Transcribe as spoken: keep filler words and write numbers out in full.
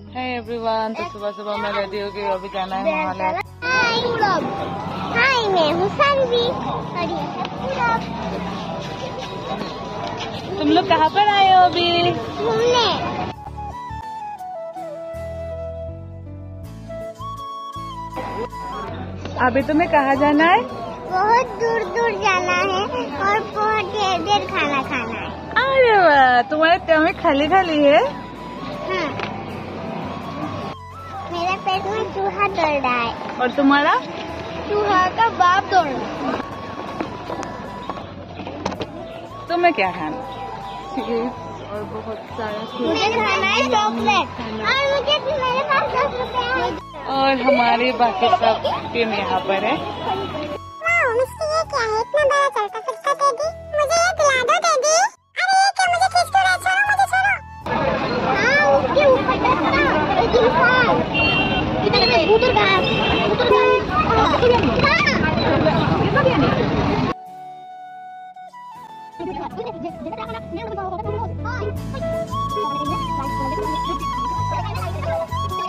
है एवरीवन, तो सुबह सुबह मैं रेडी हो गई, अभी जाना है हिमालय। हाय, मैं हूँ सानवी और ये है पूरब। तुम लोग कहाँ पर आए हो अभी? घूमने। अभी तुम्हें कहाँ जाना है? बहुत दूर दूर जाना है और बहुत देर देर खाना खाना है। अरे वाह, तुम्हारे टमी खाली खाली है? हाँ। मेरे पेट में चूहा दौड़ रहा है। और तुम्हारा? चूहा का बाप दौड़ रहा है। तुम्हें क्या खाना? और बहुत सारा मुझे खाना है चॉकलेट और मुझे मेरे पास दस रुपए हैं। और हमारे बाकी सब टीम यहाँ पर है। मिस्टी, ये क्या है? इतना बड़ा चलता फिरता टेडी, मुझे ये दिला दो टेडी। अरे ये क्या, मुझे खींच तो रहा, छोड़ो मुझे, छोड़ो। हाँ, उसके ऊपर बैठना, एक इंसान। कितने भूतर घास, भूतर घास। हाँ।